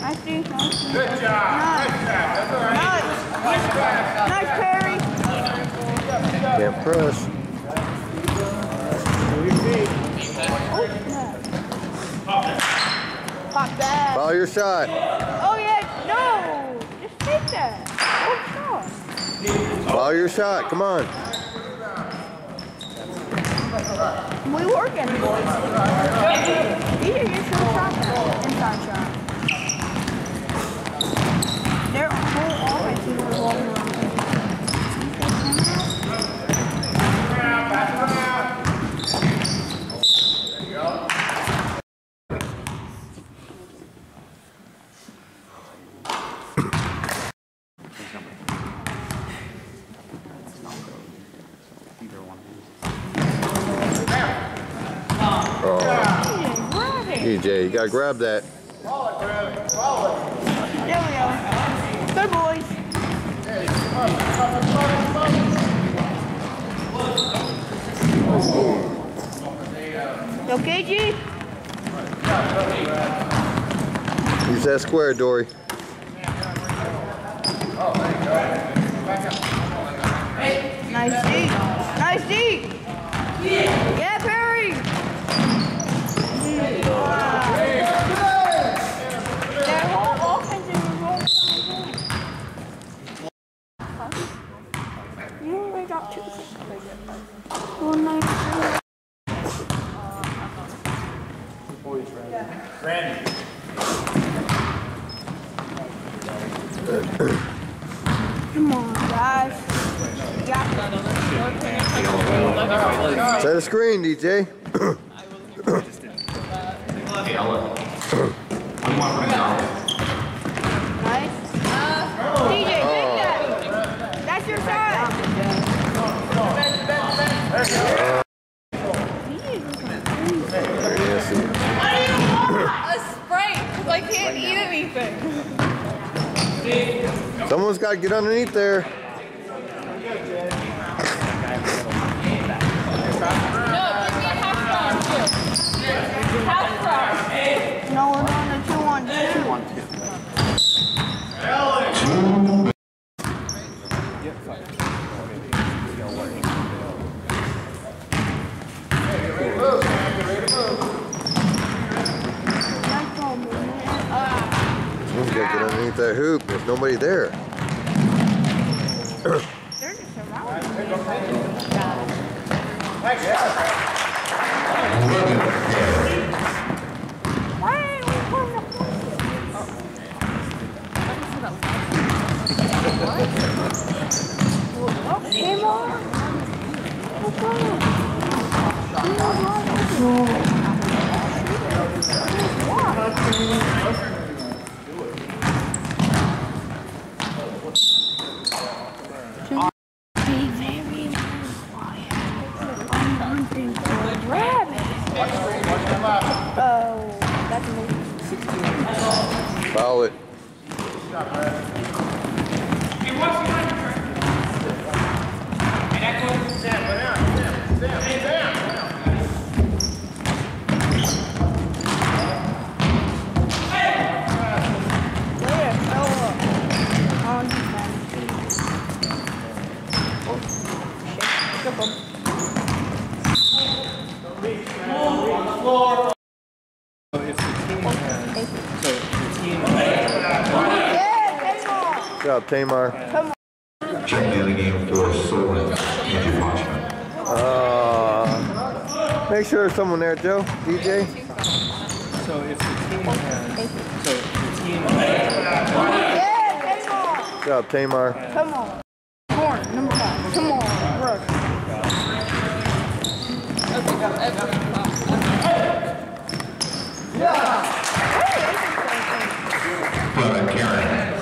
Nice, D. Nice. Good job. Nice, Perry. Can't press. Pop that. Follow your shot. Oh, yeah. No. Just take that. Oh, Follow your shot. Come on. we working, boys. These are your short shots now. Inside shot. Their whole offense is revolving around. DJ, you gotta grab that. There we go. Good boys. Okay, G? Use that square, Dory. Nice D. Nice D. Yeah, Perry. Their whole offense is revolving. You only got 2. One nice. Randy. Come on, guys. Set a screen, DJ. Nice. DJ, take that. That's your side. A Sprite, because I can't eat anything. Someone's got to get underneath there. No, give me a half star, too. Half star. No, we're going to 2-1. 2-1. Someone's got to get underneath that hoop. There's nobody there. They're just around. Why ain't we putting the Oh, came on. Foul it. Good job, Tamar. Come on. Check the other game for Solon and Watchman. Make sure there's someone there, Joe. DJ. So if the team has, Yeah, Tamar. Good job, Tamar. Come on. Corner, number 5. Come on, rush. Karen.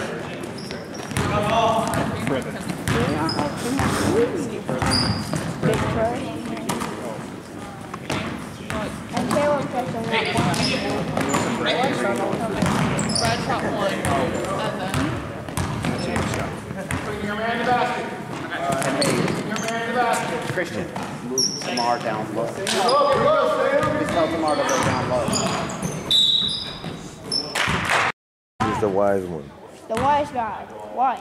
Big try. And Caleb catching that Brad shot 1. Christian, move Tamar down low. Just tell Tamar to go down low. He's the wise one. The wise guy. Wise.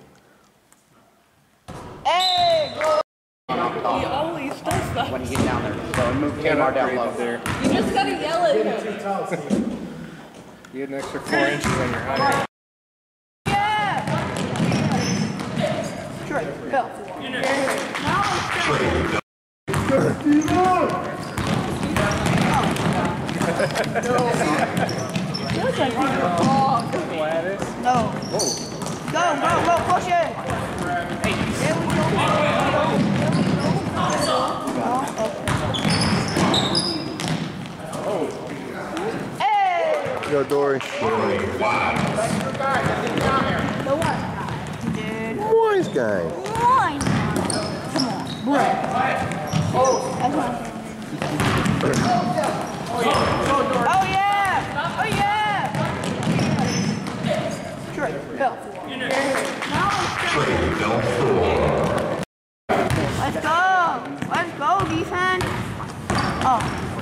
Hey! He always does that. When you get down there. So move Tamar down low. There. You just gotta yell at him. You get an extra 4 inches on your height. Yeah! Straight. Go. Now feels like no. Go, push it. There we go. Hey! Go, Dory. The what? Dude. Wise guy. Mine. Come on. Bro. Oh, yeah! Oh, yeah! Straight. Go. Let's go! Let's go, defense! Oh.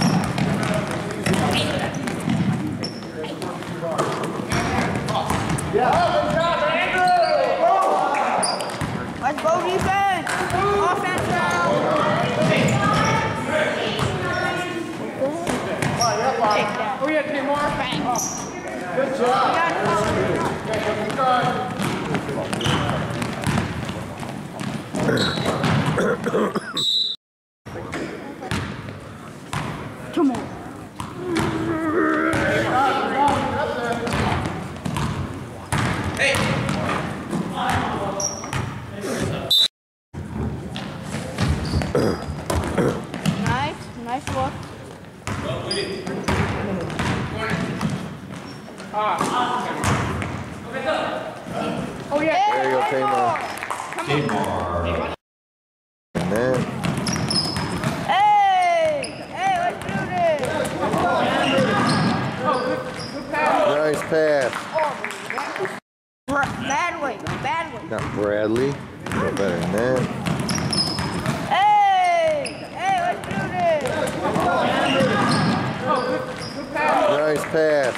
Let's go, defense! Offense now! Oh yeah, Tamar. Good job! Come on. Nice look. Oh yeah. There you go, Tamar. And then, Hey, let's do this. nice pass. Bad way. Not Bradley. But better than that. Hey, let's do this. Nice pass.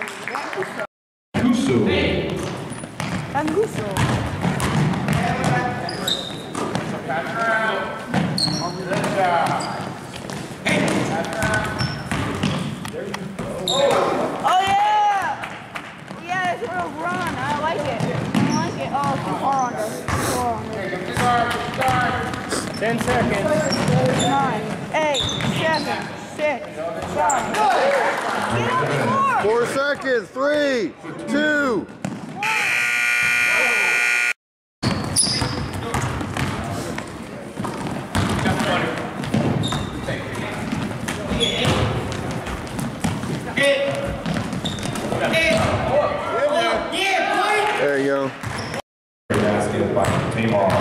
Anguso. Oh yeah! Yeah, it's a real run. I like it. Oh, too far under. 10 seconds. 9, 8, 7, 6, 5. Get on the board! 4 seconds. 3, 2. There you go. Basket by Tamar.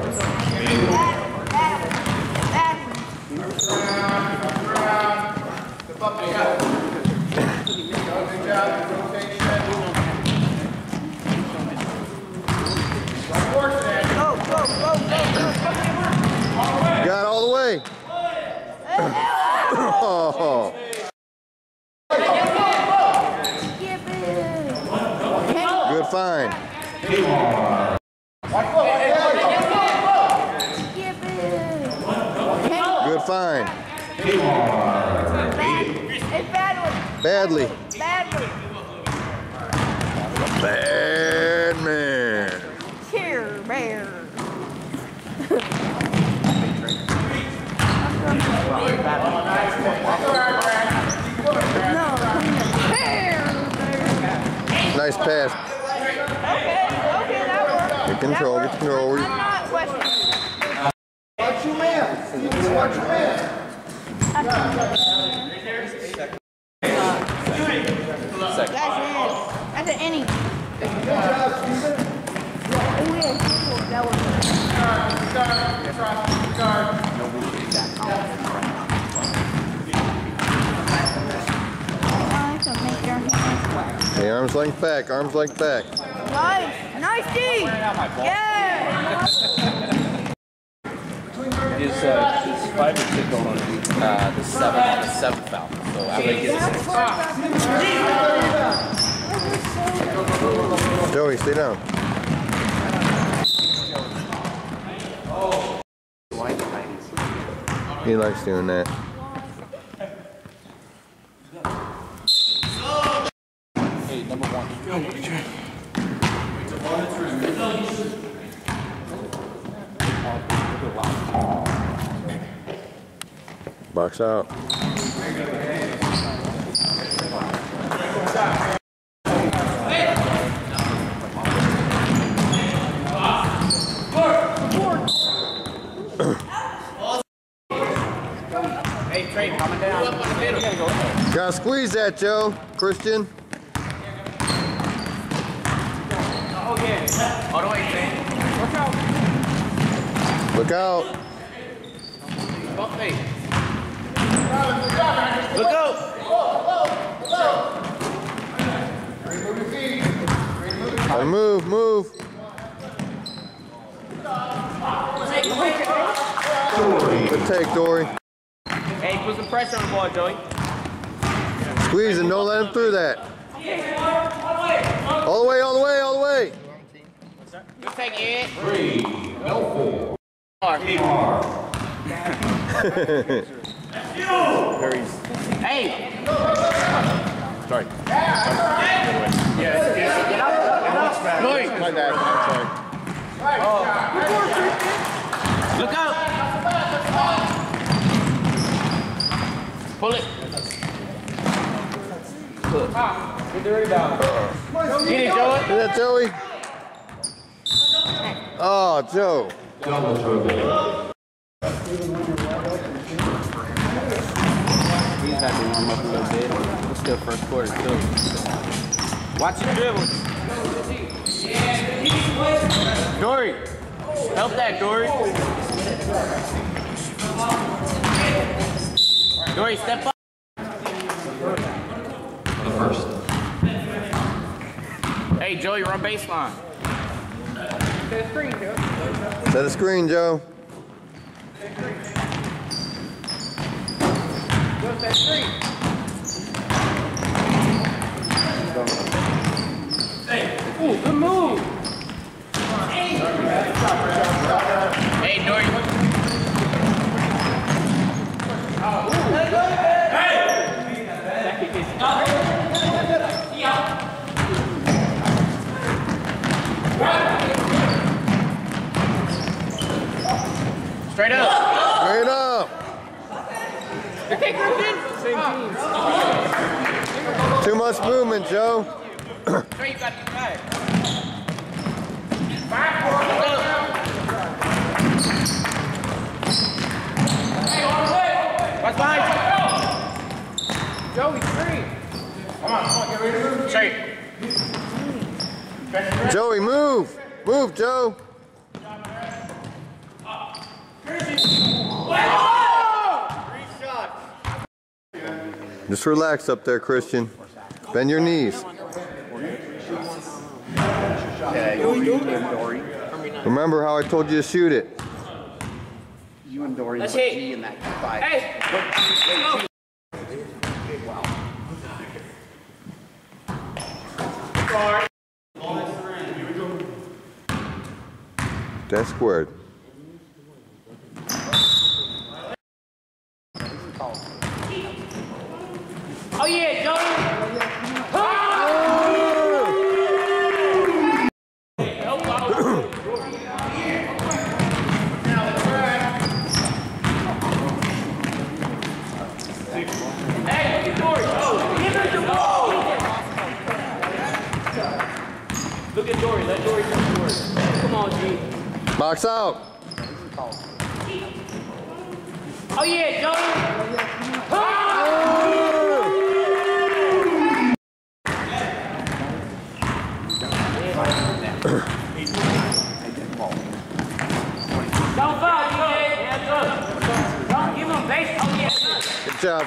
Got all the way. Oh. Good find. Good find. Badly. Bad man. Here, bear. Nice pass. Okay, that worked. Get control, get control. I'm not questioning. Watch your man. Watch your man. That's an inning. That was Hey, arms length back, arms length back. Nice D! Yeah! Is 5 or 6 going on the 7th foul. So after they get Joey, stay down. He likes doing that. Hey, number 1. Box out. Hey, Trey, coming down. Gotta squeeze that, Joe. Christian. Oh, yeah. All the way, Trey. Watch out. Look out. Bump me. Look out. Gotta move, move. Good take, Dory. Hey, put some pressure on the ball, Joey. Squeeze and don't let him through that. All the way, all the way, all the way. Good take, Ed. 3, L4. Hey. Sorry. Get up. Joey. My bad. I'm sorry. Look out. Pull it. Get the rebound. Get it, Joey. Is that Joey? Oh, Joe. Double trouble. He's had to warm up a little bit. It's still first quarter, too. Watch your dribble. Dory. Help that, Dory. Dory, step up. The first. Hey, Joey, run baseline. Set a screen, Joe. Ooh, good move. Hey, Dory. Straight up. Straight up. Okay, Christian. Same team. Too much movement, Joe. Trey, you got the guy. What's behind you? Joey, three. Come on, get ready to move. Straight. Joey, move. Move, Joe. Just relax up there, Christian. Bend your knees. Remember how I told you to shoot it. You and Dory Let's put hit. G in that fight. Hey! That's squared. Oh yeah, Joey! Hey, look at Dory! Give her the ball! Look at Dory, let Dory come forward. Come on, G. Box out. Oh yeah, Joey! Don't foul, DJ. Hands up. Don't give him base. Oh yeah. Good job.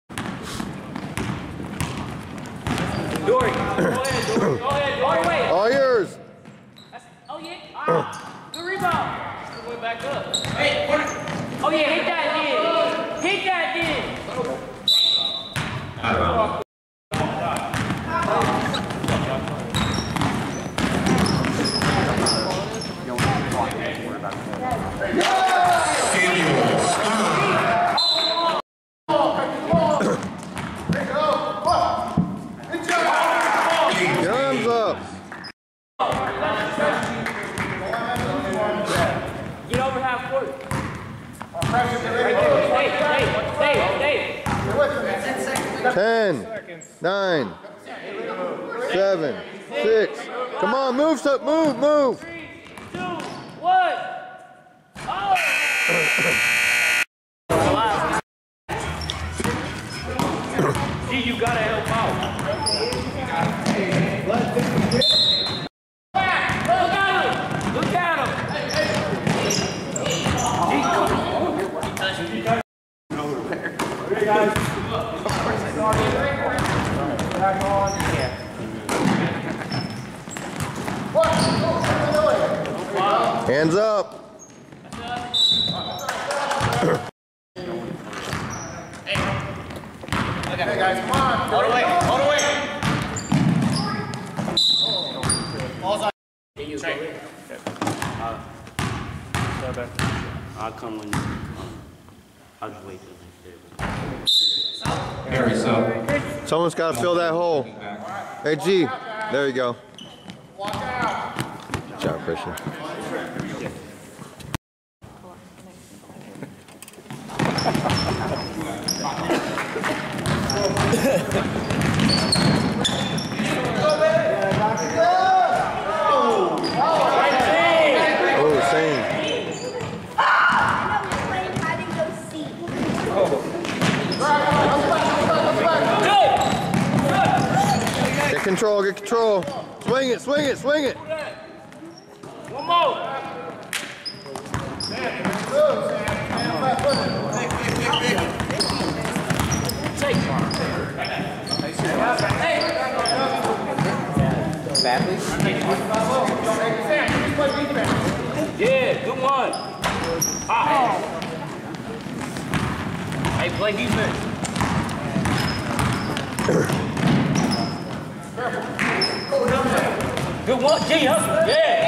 Dory. Go ahead, Dory. Go ahead, Dory. Wait. All yours. Oh yeah. Good rebound. Going back up. Hey, oh yeah, hit that then. Hit that then. 10, 9, 7, 6. Come on, move, move. 3, 2, 1. Oh! Gee, you gotta help out. Look at him. Hands up. Hey guys, come on. All the way. Ball's on. I'll come when you I'll just wait till next day. Harry, so. Someone's got to fill that hole. Hey, G. There you go. Good job, Christian. Oh, same. Get control. Swing it. One more. Yeah, good one. Hey, play defense. Good one, G, hustle. Yeah.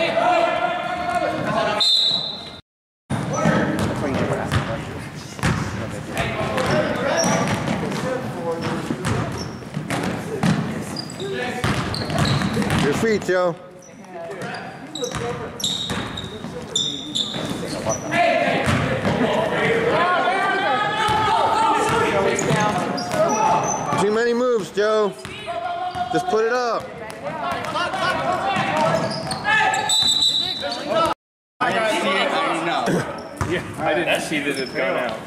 Your feet, Joe. Too many moves, Joe. Just put it up. I didn't see that it's gone out.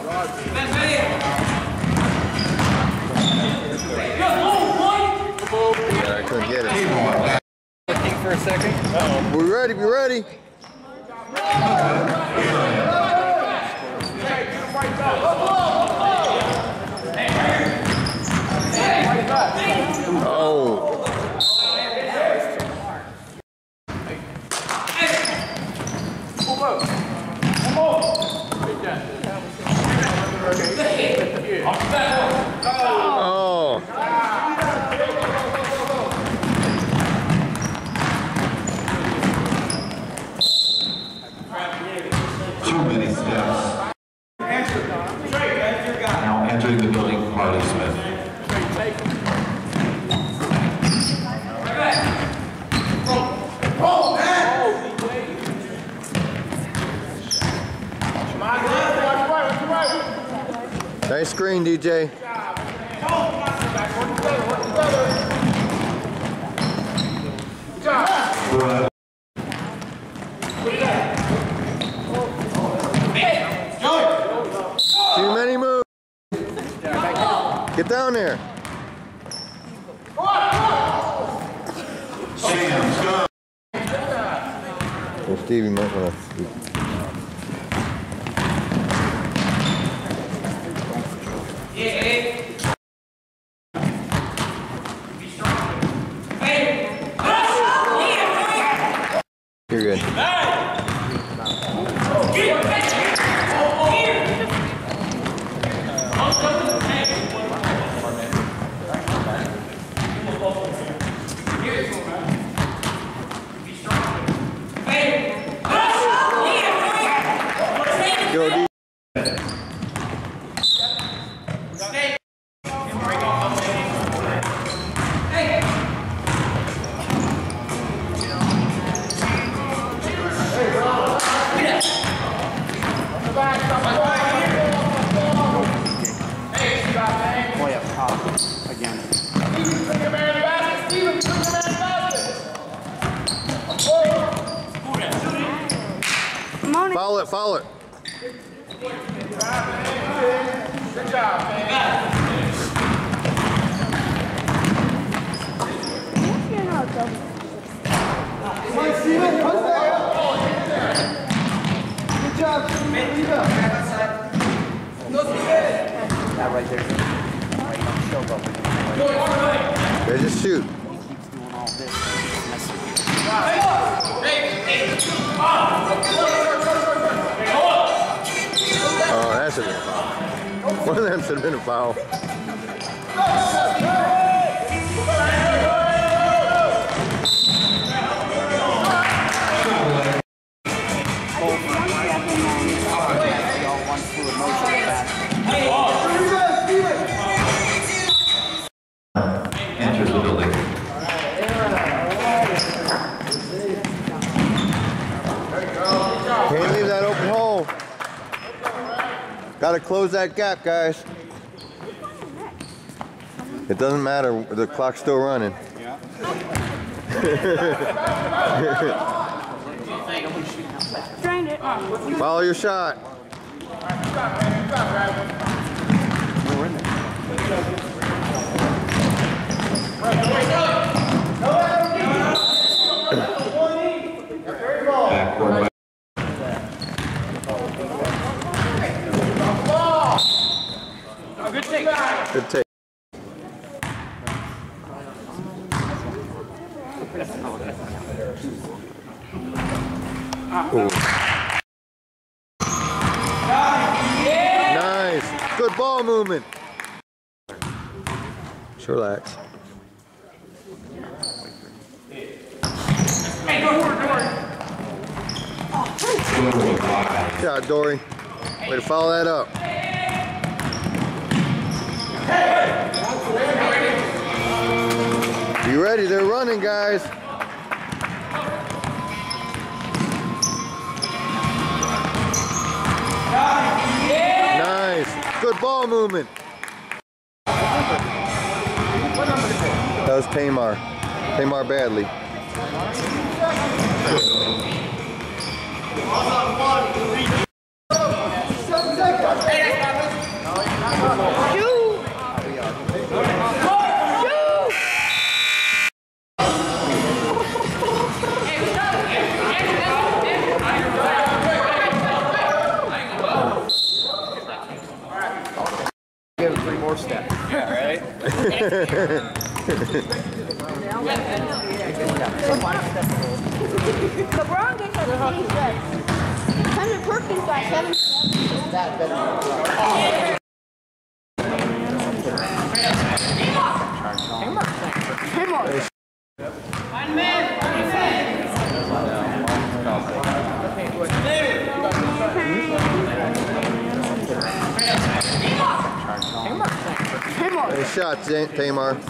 Yeah, I couldn't get it. Looking for a second. Uh-oh. We ready. Oh. Oh. Too many steps. Now entering the building, Harley Smith. Nice screen, DJ. Too many moves. Get down there. Well, Stevie might want to. You're good. Go, D. Foul it, foul it. Good job, man. Come on, Steven, push that. Good job, Steven. That right there. Yeah, just shoot. Keeps doing all this. Oh, that should have been a foul. One of them should have been a foul. Enters the building. Can't leave that open hole. Got to close that gap, guys. It doesn't matter. The clock's still running. Drained it. Follow your shot. Backcourt. Good take. Good take. Ooh. Nice. Good ball movement. Just relax. Good shot, Dory. Way to follow that up. You ready? They're running, guys. Nice. Good ball movement. That was Tamar. Tamar Badley. Give it 3 more steps. Yeah, right? LeBron gets like 3 steps. Henry Perkins got 7 steps. That better. Nice shot, Tamar.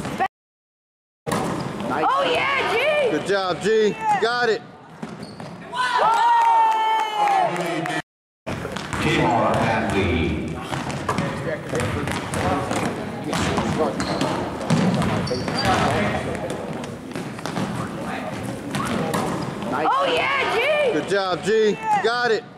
Oh yeah, G! Good job, G. You got it. Tamar Badley. Oh yeah, G! Good job, G. You got it.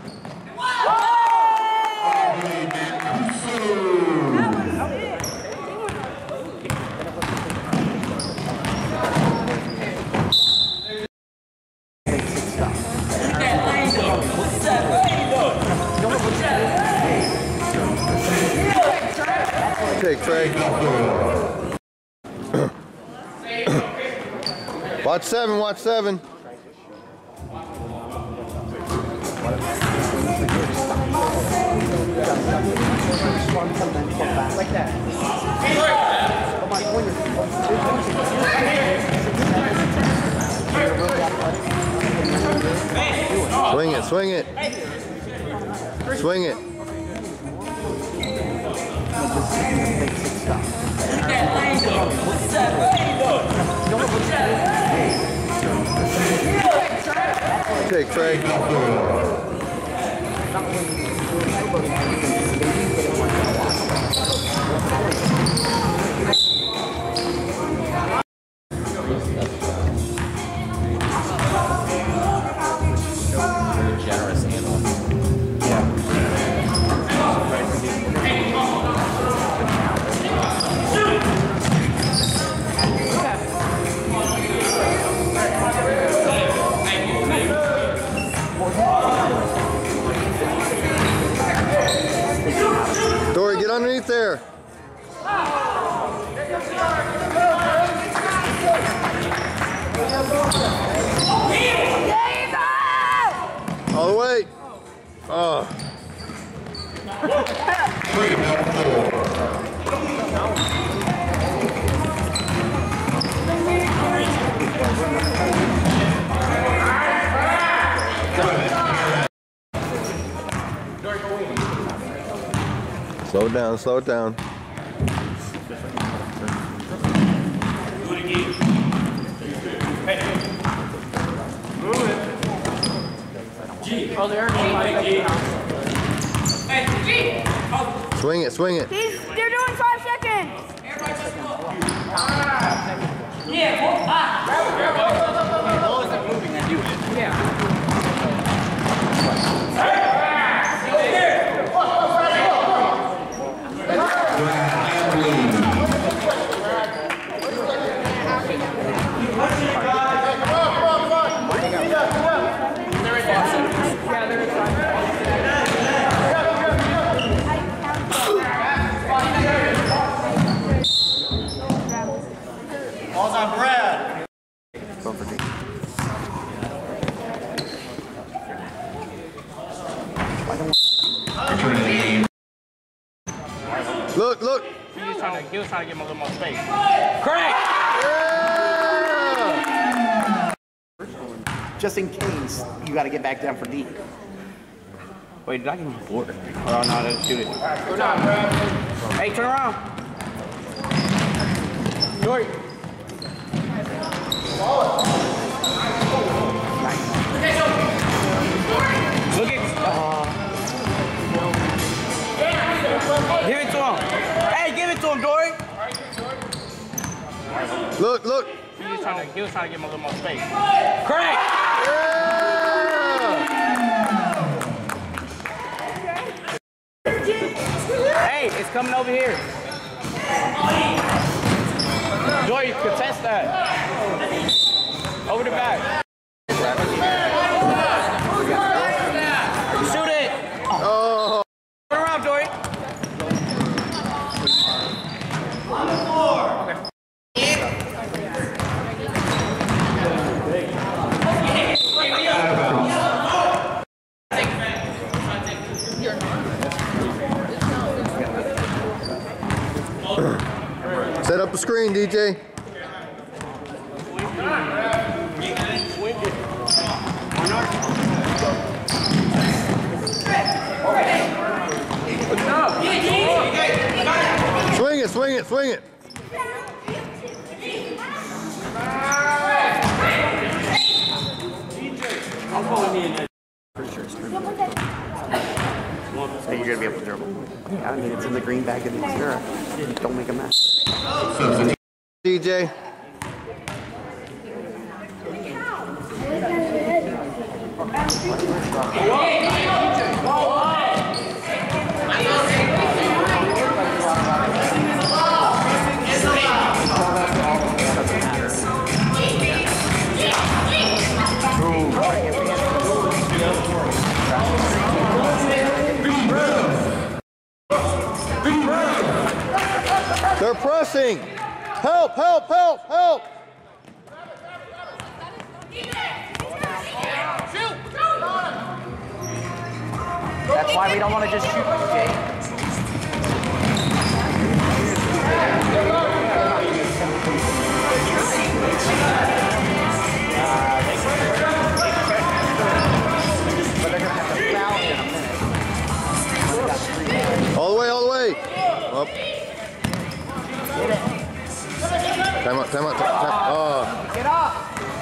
Take, Trey. Watch 7, watch 7. Like that. Swing it, swing it. Swing it. Take, Trey. Very generous handle. get underneath there. All the way. Oh. Slow it down, slow it down. Oh, there. Swing it, swing it. They're doing 5 seconds. Ball's on Brad. Look, look. He was trying to give him a little more space. Correct! Yeah! Just in case you got to get back down for deep. Wait, did I give him a board? Oh, no, let's shoot it. Hey, turn around. Jordy. Look at. Give it to him. Hey, give it to him, Dory. Look, look. He was trying to give him a little more space. Correct! Yeah! Hey, it's coming over here. Joy, contest that. Over the back. Shoot it. Oh. Turn around, Joy. Set up a screen, DJ. Swing it, swing it, swing it. I'm going in for sure. So you're going to be able to dribble. Yeah, I mean, it's in the green bag of the Xterra. Don't make a mess. DJ. They're pressing. Help, help, help, help. That's why we don't want to just shoot, Jay. All the way, all the way. Up. Time out, time out, time out. Oh. Get up!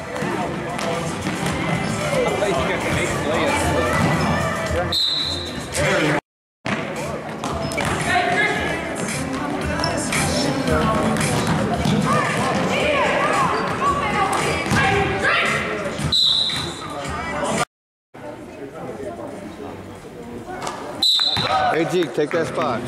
Hey, Jeek, take that spot.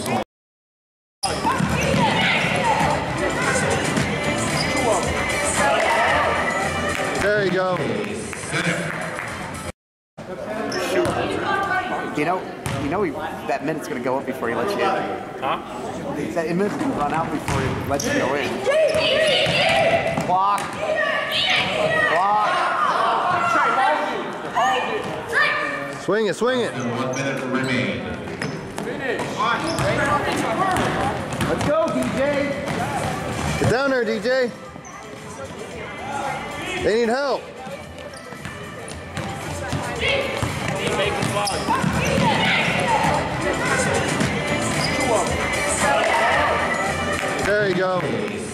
There you go. You know know that minute's going to go up before he lets you in. Huh? That minute's going to run out before he lets you go in. Block. Block. Swing it, swing it. 1 minute remain. Let's go, DJ. Get down there, DJ. They need help. There you go.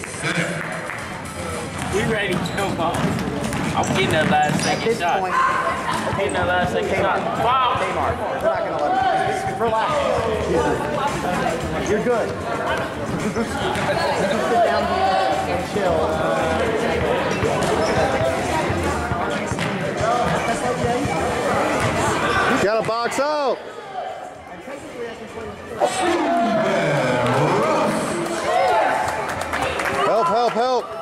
We ready to go, Bob. I'm getting that last second shot. Point, I'm getting that last second shot. Wow. Kmart. We're not going to let him. Just relax. You're good. Just sit down and chill. Got to box out. Help, help, help.